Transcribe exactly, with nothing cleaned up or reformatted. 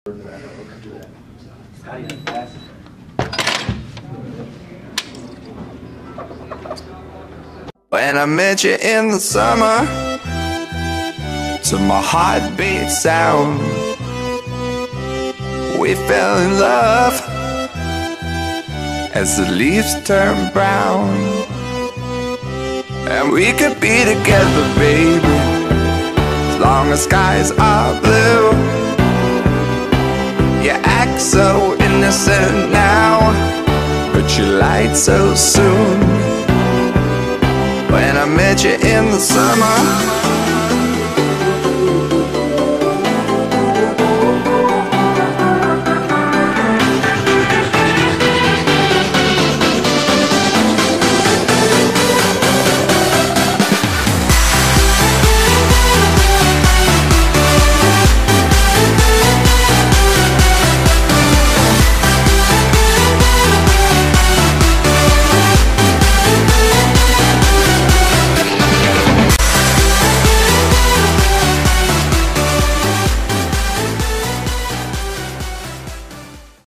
When I met you in the summer, to my heartbeat sound, we fell in love as the leaves turn brown. And we could be together, baby, as long as skies are blue. You act so innocent now, but you lied so soon. When I met you in the summer,